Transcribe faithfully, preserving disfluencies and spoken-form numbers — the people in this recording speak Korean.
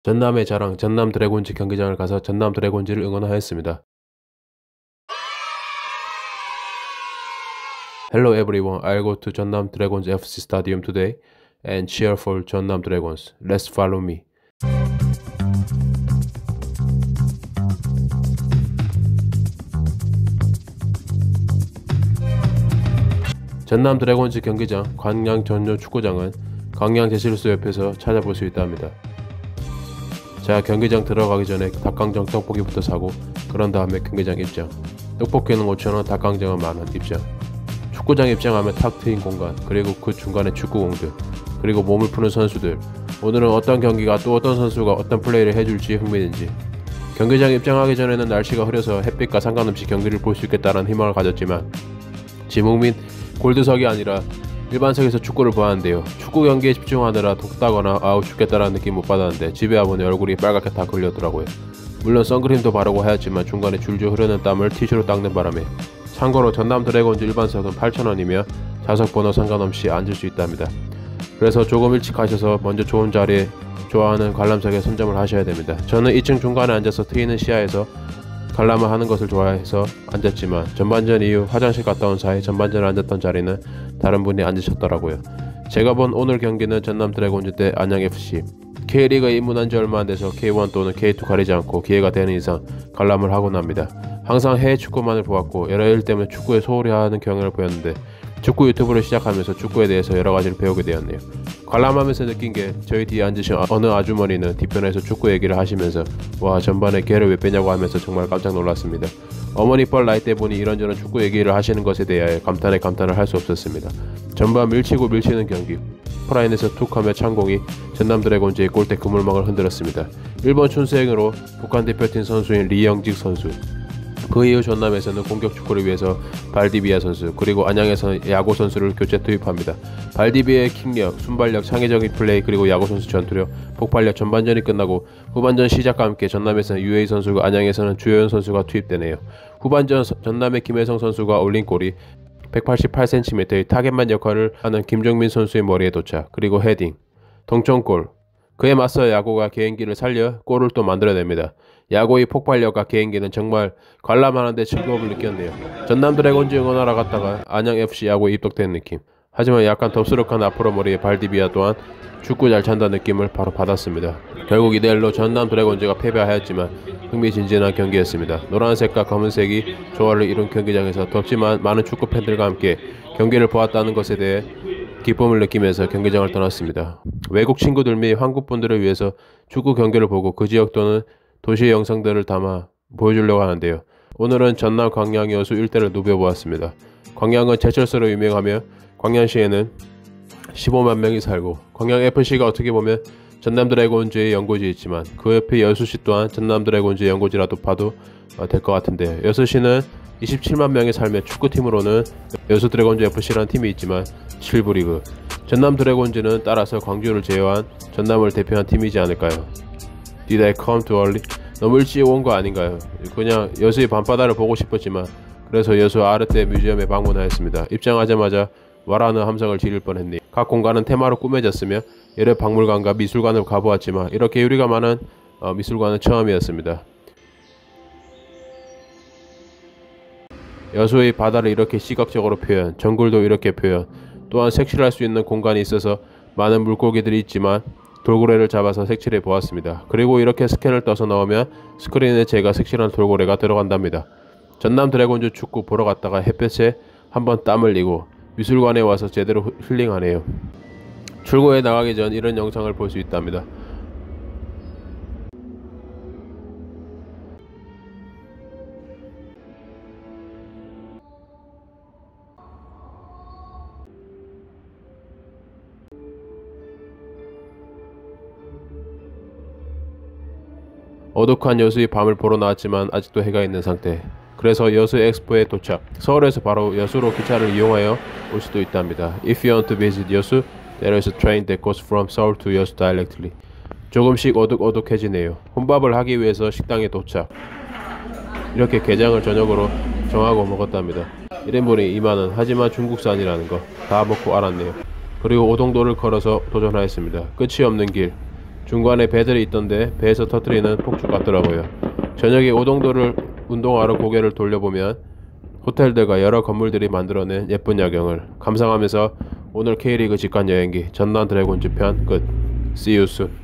전남의 자랑 전남 드래곤즈 경기장을 가서 전남 드래곤즈를 응원하였습니다. Hello everyone, I'll go to 전남 드래곤즈 에프씨 Stadium today and cheer for 전남 Dragons. Let's follow me. 전남 드래곤즈 경기장 광양 전용 축구장은 광양 제실소 옆에서 찾아볼 수 있답니다. 자, 경기장 들어가기 전에 닭강정 떡볶이부터 사고 그런 다음에 경기장 입장. 떡볶이는 오천 원, 닭강정은 만 원 입장. 축구장 입장하면 탁 트인 공간, 그리고 그 중간에 축구공들, 그리고 몸을 푸는 선수들. 오늘은 어떤 경기가 또 어떤 선수가 어떤 플레이를 해줄지 흥미진지. 경기장 입장하기 전에는 날씨가 흐려서 햇빛과 상관없이 경기를 볼 수 있겠다는 희망을 가졌지만 지붕 및 골드석이 아니라 일반석에서 축구를 보았는데요. 축구 경기에 집중하느라 덥다거나 아우 죽겠다라는 느낌 못 받았는데 집에 와보니 얼굴이 빨갛게 다 걸렸더라고요. 물론 선크림도 바르고 하였지만 중간에 줄줄 흐르는 땀을 티슈로 닦는 바람에. 참고로 전남 드래곤즈 일반석은 팔천 원이며 좌석 번호 상관없이 앉을 수 있답니다. 그래서 조금 일찍 가셔서 먼저 좋은 자리에 좋아하는 관람석에 선점을 하셔야 됩니다. 저는 이 층 중간에 앉아서 트이는 시야에서 관람을 하는 것을 좋아해서 앉았지만 전반전 이후 화장실 갔다 온 사이 전반전에 앉았던 자리는 다른 분이 앉으셨더라고요. 제가 본 오늘 경기는 전남 드래곤즈 대 안양에프씨. K리그에 입문한 지 얼마 안 돼서 케이원 또는 케이투 가리지 않고 기회가 되는 이상 관람을 하곤 합니다. 항상 해외 축구만을 보았고 여러 일 때문에 축구에 소홀히 하는 경향을 보였는데 축구 유튜브를 시작하면서 축구에 대해서 여러 가지를 배우게 되었네요. 관람하면서 느낀 게 저희 뒤에 앉으신 어느 아주머니는 뒤편에서 축구 얘기를 하시면서 와 전반에 걔를 왜 빼냐고 하면서 정말 깜짝 놀랐습니다. 어머니 뻘 나이 때 보니 이런저런 축구 얘기를 하시는 것에 대하여 감탄에 감탄을 할 수 없었습니다. 전반 밀치고 밀치는 경기. 프라인에서 툭하며 창공이 전남 드래곤즈의 골대 그물망을 흔들었습니다. 일본 춘수행으로 북한 대표팀 선수인 리영직 선수. 그 이후 전남에서는 공격 축구를 위해서 발디비아 선수, 그리고 안양에서는 야구 선수를 교체 투입합니다. 발디비아의 킥력, 순발력, 창의적인 플레이, 그리고 야구 선수 전투력, 폭발력. 전반전이 끝나고 후반전 시작과 함께 전남에서는 유에이 선수가, 안양에서는 주효연 선수가 투입되네요. 후반전 전남의 김혜성 선수가 올린 골이 백팔십팔 센티미터의 타겟만 역할을 하는 김정민 선수의 머리에 도착, 그리고 헤딩, 동점골. 그에 맞서 야구가 개인기를 살려 골을 또 만들어냅니다. 야구의 폭발력과 개인기는 정말 관람하는데 즐거움을 느꼈네요. 전남 드래곤즈 응원하러 갔다가 안양에프씨 야구에 입덕된 느낌. 하지만 약간 덥수룩한 앞으로 머리의 발디비아 또한 축구 잘 찬다는 느낌을 바로 받았습니다. 결국 이 대 일로 전남 드래곤즈가 패배하였지만 흥미진진한 경기였습니다. 노란색과 검은색이 조화를 이룬 경기장에서 덥지만 많은 축구 팬들과 함께 경기를 보았다는 것에 대해 기쁨을 느끼면서 경기장을 떠났습니다. 외국 친구들 및 한국분들을 위해서 축구 경기를 보고 그 지역 또는 도시의 영상들을 담아 보여주려고 하는데요. 오늘은 전남 광양 여수 일대를 누벼보았습니다. 광양은 제철소로 유명하며 광양시에는 십오만 명이 살고 광양에프씨가 어떻게 보면 전남 드래곤즈의 연고지이지만 그 옆에 여수시 또한 전남 드래곤즈의 연고지라도 봐도 될 것 같은데요. 여수시는 이십칠만 명의 삶의 축구팀으로는 여수 드래곤즈 에프씨라는 팀이 있지만 칠 부 리그, 전남 드래곤즈는 따라서 광주를 제외한 전남을 대표한 팀이지 않을까요? Did I come too early? 너무 일찍 온 거 아닌가요? 그냥 여수의 밤바다를 보고 싶었지만 그래서 여수 아르테 뮤지엄에 방문하였습니다. 입장하자마자 와라는 함성을 지를 뻔했네요. 각 공간은 테마로 꾸며졌으며 여러 박물관과 미술관을 가보았지만 이렇게 유리가 많은 어, 미술관은 처음이었습니다. 여수의 바다를 이렇게 시각적으로 표현, 정글도 이렇게 표현, 또한 색칠할 수 있는 공간이 있어서 많은 물고기들이 있지만 돌고래를 잡아서 색칠해 보았습니다. 그리고 이렇게 스캔을 떠서 넣으면 스크린에 제가 색칠한 돌고래가 들어간답니다. 전남 드래곤즈 축구 보러 갔다가 햇볕에 한번 땀 흘리고 미술관에 와서 제대로 힐링하네요. 출구에 나가기 전 이런 영상을 볼 수 있답니다. 어둑한 여수의 밤을 보러 나왔지만 아직도 해가 있는 상태. 그래서 여수 엑스포에 도착. 서울에서 바로 여수로 기차를 이용하여 올 수도 있답니다. If you want to visit 여수, there is a train that goes from Seoul to 여수 directly. 조금씩 어둑어둑해지네요. 혼밥을 하기 위해서 식당에 도착. 이렇게 게장을 저녁으로 정하고 먹었답니다. 일 인분이 이만 원, 하지만 중국산이라는 거 다 먹고 알았네요. 그리고 오동도를 걸어서 도전하였습니다. 끝이 없는 길. 중간에 배들이 있던데 배에서 터뜨리는 폭죽 같더라고요. 저녁에 오동도를 운동하러 고개를 돌려보면 호텔들과 여러 건물들이 만들어낸 예쁜 야경을 감상하면서 오늘 K리그 직관 여행기 전남 드래곤즈 편 끝. See you soon.